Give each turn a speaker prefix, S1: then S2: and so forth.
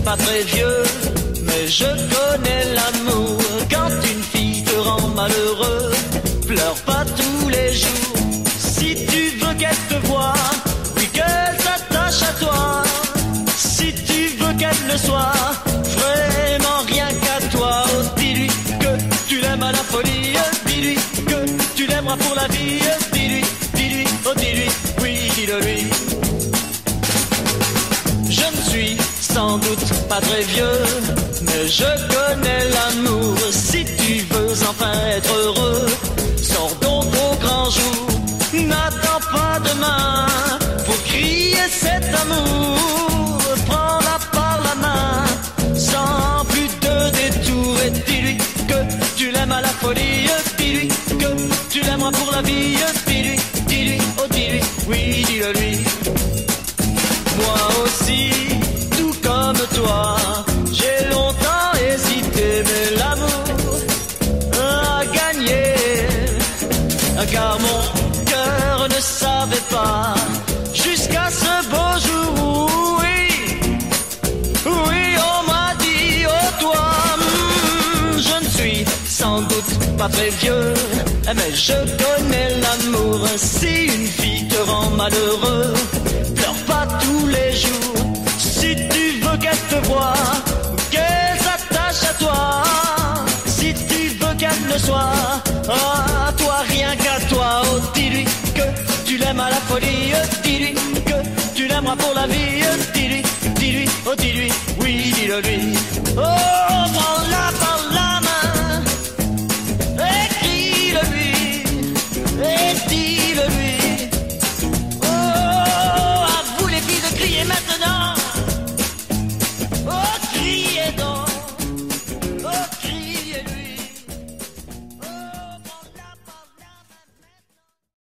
S1: pas très vieux, mais je connais l'amour. Quand une fille te rend malheureux, pleure pas tous les jours. Si tu veux qu'elle te voie, puis qu'elle s'attache à toi, si tu veux qu'elle ne soit vraiment rien qu'à toi, oh, dis-lui que tu l'aimes à la folie, dis-lui que tu l'aimeras pour la vie, dis-lui, dis-lui, oh dis-lui, oui, dis-le-lui. Je ne suis sans doute pas très vieux, mais je connais l'amour. Si tu veux enfin être heureux, sors donc au grand jour. N'attends pas demain pour crier cet amour. Prends-la par la main, sans plus de détour, et dis-lui que tu l'aimes à la folie. Dis-lui que tu l'aimeras pour la vie. Dis-lui, dis-lui, oh dis-lui, oui, dis-le-lui. Moi aussi, tout comme toi, j'ai longtemps hésité, mais l'amour a gagné, car mon cœur ne savait pas, jusqu'à ce beau jour où, oui, oui, on m'a dit, oh toi, je ne suis sans doute pas très vieux, mais je connais l'amour. Si une fille te rend malheureux, pleure pas tous les jours. Si tu veux qu'elle te voie, qu'elle s'attache à toi, si tu veux qu'elle ne soit à toi, rien qu'à toi, oh dis-lui que tu l'aimes à la folie, dis-lui que tu l'aimeras pour la vie, dis-lui, dis-lui, oh dis-lui, oui, dis-le lui. Oh